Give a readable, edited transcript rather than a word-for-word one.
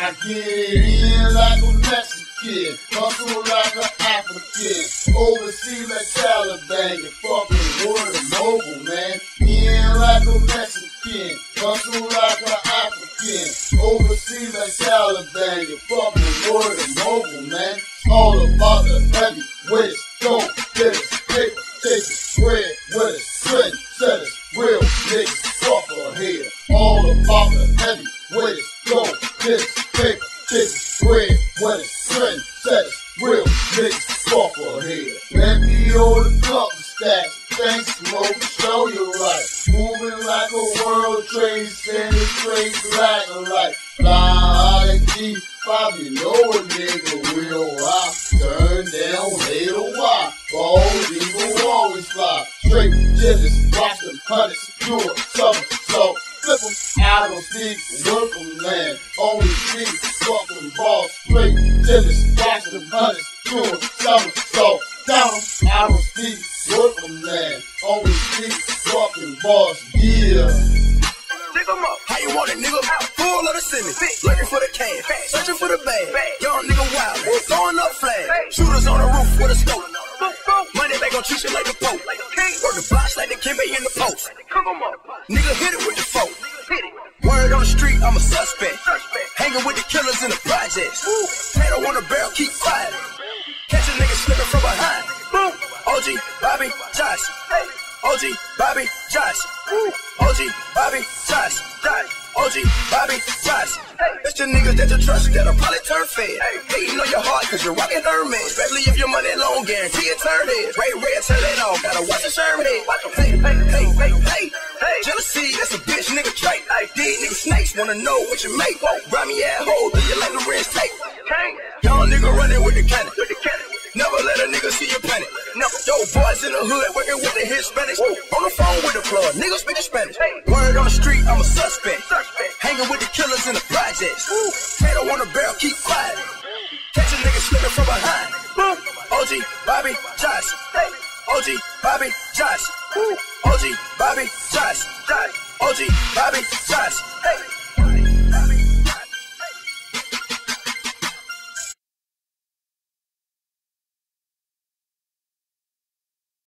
I get in like a Mexican, hustle like an African, overseas like Taliban, you fucking word of mobile, man. In like a Mexican, hustle like an African, overseas like Taliban, you fucking word of mobile, man. All about the heavyweight, don't get it, paper, take it, spread with it, trend setters, real niggas, fuck her here. All about the heavyweight, don't get it, paper, take it, spread with it, trend setters, real niggas, fuck her here. Let me hold the cup and stack, thanks, smoke, show you right. Moving like a world trade center, straight like a light. Fly G5, you know a nigga real high. Turn down later, why? Balls even always fly. Straight jitters, watch them hundreds, pure summer, so flip them out of feet, work them, man. Only feet, fucking balls, straight jitters, watch them hundreds, pure summer, so down them out of feet, work them, man. Only feet, fucking balls, yeah. How you want it, nigga? Full of the cement, looking for the cash, searching for the bag. Young nigga wild, throwing up flags. Shooters on the roof with a scope. Money they gon' treat you like the Pope. Work the blocks like the Kimby in the post. Nigga hit it with the folk. Word on the street, I'm a suspect. Hanging with the killers in the projects. Tato on the barrel, keep quiet. Catch a nigga slipping from behind. OG, Bobby, Josh. OG, Bobby, Josh. OG, Bobby, Josh. OG, Bobby, Josh. It's the niggas that you trust that'll probably turn fed. Hating on your heart cause you're rockin' Hermes. Especially if your money long, guarantee it turn head. Ray, turn it off, gotta watch the Sherman head. Hey. Jealousy, that's a bitch nigga trait. These niggas snakes wanna know what you make. Grimy ass hole, do you like the red tape? Young nigga running with the cannon. Never let a nigga see you panic. Yo, boys in the hood working with the Hispanics. On the phone with the plug, niggas speaking Spanish. Word on the street, I'm a suspect. Hanging with the killers in the projects. Tato on the barrel, keep quiet. Catch a nigga slipping from behind. OG, Bobby, Josh. OG, Bobby, Josh. OG, Bobby, Josh. OG, Bobby, Josh.